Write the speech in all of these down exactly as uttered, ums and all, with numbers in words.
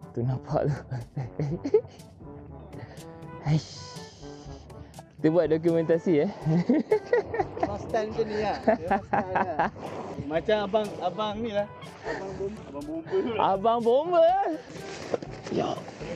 Tu nampak tu. Haish. Kita buat dokumentasi eh. Stand macam ni lah. Macam abang abang ni lah. Abang bom, abang bomba tu lah. Abang bomba. Ya.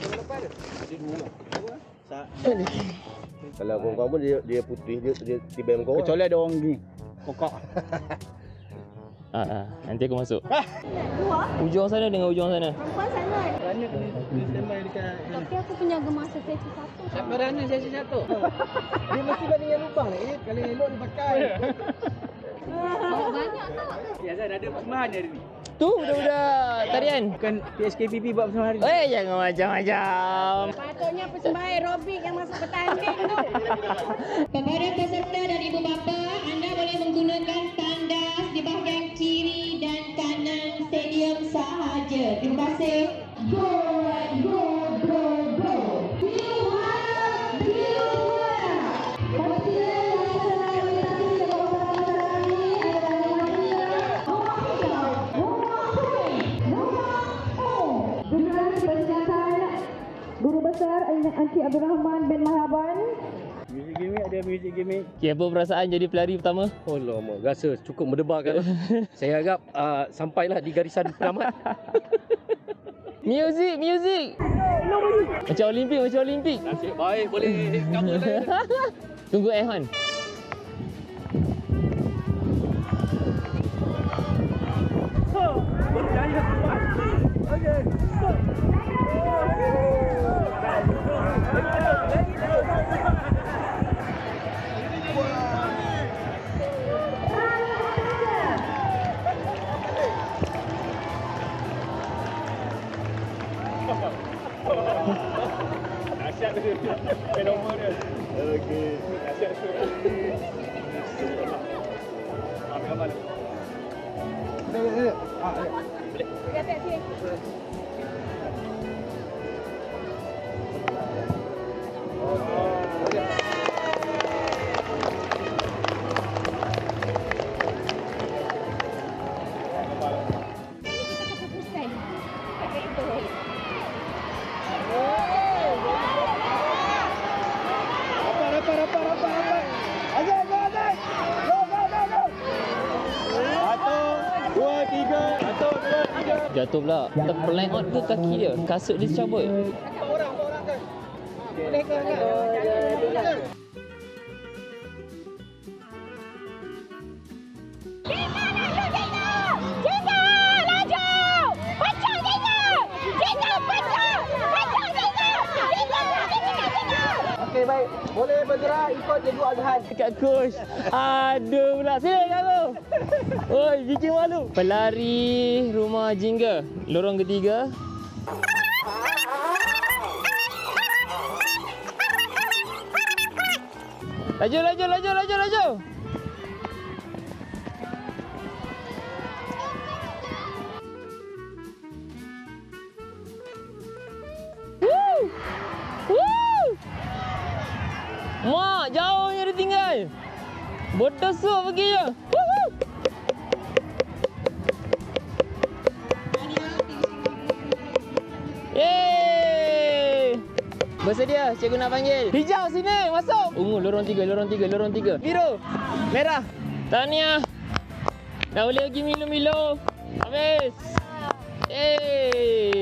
Kalau abang kau pun dia dia putih dia dia tiba kau. Kecuali ada orang ni. Kokok. Ah, ah, nanti aku masuk. Ujung sana dengan ujung sana. Perempuan sana. Rana kena standby dekat. Tapi aku punya gemasa sesi satu. Siapa Rana sesi satu? Dia mesti balik yang lubang ni. Eh, kalau elok dia pakai. Bawa banyak tak? Ya, Zan ada persembahan hari ni. Tu budak-budak tarian. Bukan P S K P P buat persembahan hari ni. Eh, jangan macam-macam. Patutnya persembahan aerobik yang masuk bertanding tu. Kepada peserta dan ibu bapa, anda boleh menggunakan tandas di bahagian kiri dan kanan stadium sahaja. Terima kasih. Go, go, go, go. Guru Besar Encik Abdul Rahman bin Mahaban. Music gimmick ada music gimmick. Okay, apa perasaan jadi pelari pertama? Oh lama, rasa cukup mendebarkan. Saya harap uh, sampailah di garisan penyelamat. Music, music. Macam Olimpik, macam Olimpik. Nasib baik boleh cover dah. Tunggu Ehan. Berjaya cepat. Okey. Dahsyat tu. Fenomen dia. Okey. Dahsyat tu. Amal-amal. Ya, ya, ya. Ah, ya. Boleh. Dekat sini. Jatuh pula. Terpelangot ke kaki dia? Kasut dia cabut. Orang, orang kan. Boleh ke kan? Okey baik. Boleh bergerak ikut Cikgu Azhan. Dekat coach. Aduh pula. Sini kamu. Oi, bikin malu. Pelari rumah jingga. Lorong ketiga. Laju, laju, laju, laju, laju. Woo! Woo! Mak, jauhnya dia tinggal. Berdesuk pergi je. Woo! Yeay! Bersedia, cikgu nak panggil. Hijau sini, masuk. Ungu, lorong tiga, lorong tiga, lorong tiga. Biru, merah. Tahniah. Dah boleh pergi Milo-Milo. Habis. Yeay!